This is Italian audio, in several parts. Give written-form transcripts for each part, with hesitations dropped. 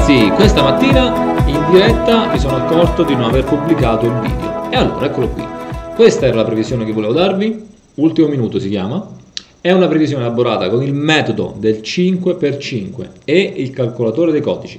ragazzi, questa mattina in diretta mi sono accorto di non aver pubblicato il video e allora eccolo qui. Questa era la previsione che volevo darvi, ultimo minuto si chiama, è una previsione elaborata con il metodo del 5x5 e il calcolatore dei codici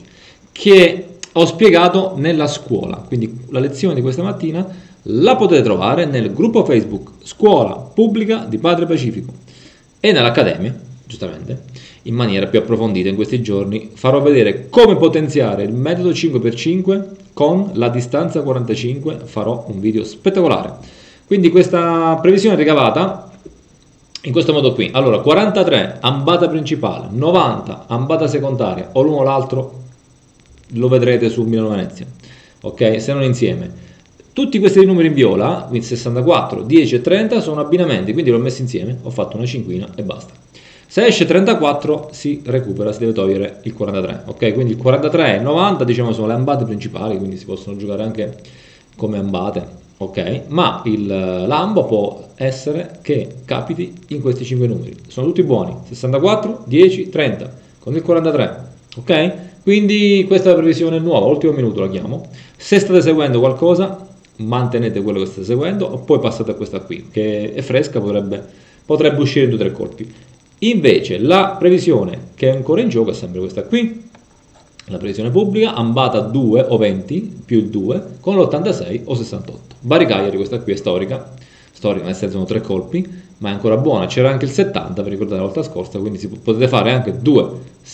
che ho spiegato nella scuola, quindi la lezione di questa mattina la potete trovare nel gruppo Facebook Scuola Pubblica di Padre Pacifico e nell'Accademia, giustamente. In maniera più approfondita in questi giorni farò vedere come potenziare il metodo 5x5 con la distanza 45, farò un video spettacolare. Quindi questa previsione ricavata in questo modo qui, allora 43 ambata principale, 90 ambata secondaria o l'uno o l'altro lo vedrete su Milano Venezia, ok? Se non insieme. Tutti questi numeri in viola, quindi 64, 10 e 30 sono abbinamenti, quindi li ho messi insieme, ho fatto una cinquina e basta. Se esce 34 si recupera, si deve togliere il 43, ok? Quindi il 43 e 90 diciamo sono le ambate principali, quindi si possono giocare anche come ambate, ok? Ma l'ambo può essere che capiti in questi 5 numeri, sono tutti buoni, 64, 10, 30, con il 43, ok? Quindi questa è la previsione nuova, ultimo minuto la chiamo. Se state seguendo qualcosa, mantenete quello che state seguendo, o poi passate a questa qui, che è fresca, potrebbe uscire in 2 o 3 colpi. Invece la previsione che è ancora in gioco è sempre questa qui, la previsione pubblica, ambata 2 o 20 più il 2 con l'86 o 68. Bari Cagliari, questa qui è storica nel senso sono 3 colpi, ma è ancora buona. C'era anche il 70, vi ricordate la volta scorsa, quindi potete fare anche 2,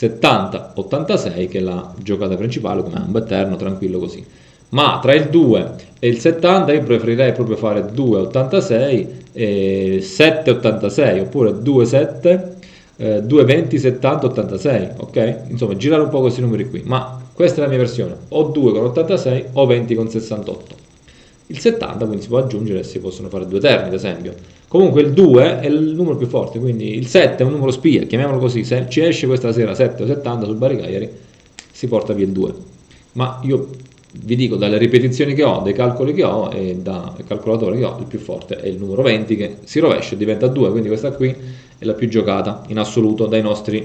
70, 86 che è la giocata principale come ambo eterno, tranquillo così. Ma tra il 2 e il 70 io preferirei proprio fare 2,86 e 7,86 oppure 2,7 2,20 70 86, ok? Insomma girare un po' questi numeri qui, ma questa è la mia versione, o 2 con 86 o 20 con 68. Il 70 quindi si può aggiungere e si possono fare 2 terni ad esempio. Comunque il 2 è il numero più forte, quindi il 7 è un numero spia, chiamiamolo così. Se ci esce questa sera 7 o 70 sul Bari Cagliari si porta via il 2, ma io vi dico dalle ripetizioni che ho, dai calcoli che ho e dal calcolatore che ho, il più forte è il numero 20 che si rovescia e diventa 2, quindi questa qui è la più giocata in assoluto dai nostri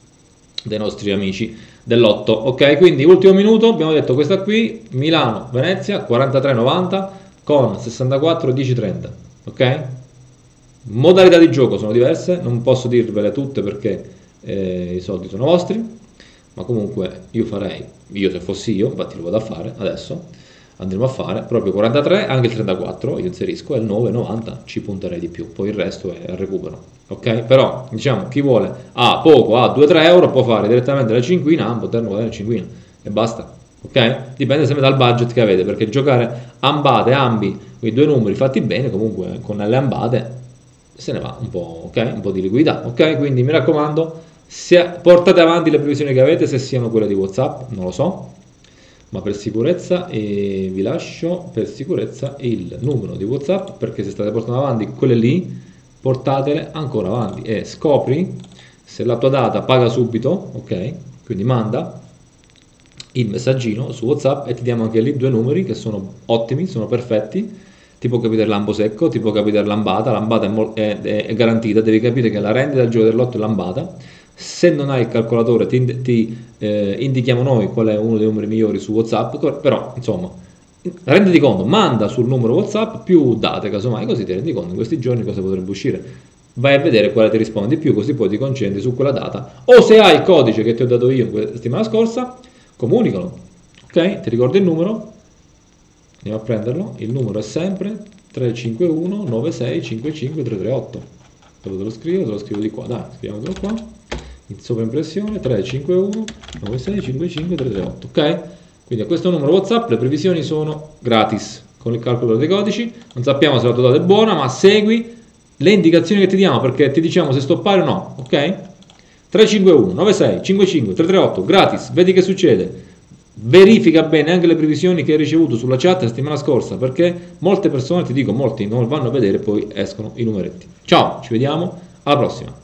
amici dell'otto, ok? Quindi ultimo minuto, abbiamo detto questa qui, Milano, Venezia, 43,90 con 64, 10, 30, ok? Modalità di gioco sono diverse, non posso dirvele tutte perché i soldi sono vostri, ma comunque io se fossi io, infatti lo vado a fare adesso, andremo a fare proprio 43, anche il 34 io inserisco e il 9, 90 ci punterei di più, poi il resto è al recupero, ok? Però diciamo chi vuole poco, 2-3 euro può fare direttamente la cinquina, ambo, terno, la cinquina e basta, ok? Dipende sempre dal budget che avete, perché giocare ambate, ambi, quei 2 numeri fatti bene, comunque con le ambate se ne va un po', ok? Un po' di liquidità, ok? Quindi mi raccomando, portate avanti le previsioni che avete, se siano quelle di WhatsApp, non lo so, ma per sicurezza vi lascio per sicurezza il numero di WhatsApp, perché se state portando avanti quelle lì, portatele ancora avanti e scopri se la tua data paga subito, ok? Quindi manda il messaggino su WhatsApp e ti diamo anche lì 2 numeri che sono ottimi, sono perfetti. Ti può capitare l'ambo secco, ti può capitare l'ambata è garantita, devi capire che la rendita del gioco dell'otto è l'ambata. Se non hai il calcolatore ti indichiamo noi qual è uno dei numeri migliori su WhatsApp, però insomma renditi conto, manda sul numero WhatsApp più date casomai, così ti rendi conto in questi giorni cosa potrebbe uscire, vai a vedere quale ti risponde di più, così poi ti concentri su quella data, o se hai il codice che ti ho dato io la settimana scorsa comunicalo, ok? Ti ricordo il numero, andiamo a prenderlo, il numero è sempre 351 96 55 338, dove te lo scrivo di qua, dai, scriviamolo qua in sovraimpressione, 351 96 55 338, ok? Quindi a questo numero WhatsApp le previsioni sono gratis con il calcolo dei codici, non sappiamo se la tua data è buona, ma segui le indicazioni che ti diamo perché ti diciamo se stoppare o no, ok? 351 96 55 338 gratis, vedi che succede. Verifica bene anche le previsioni che hai ricevuto sulla chat la settimana scorsa, perché molte persone, ti dico molti, non vanno a vedere e poi escono i numeretti. Ciao, ci vediamo alla prossima.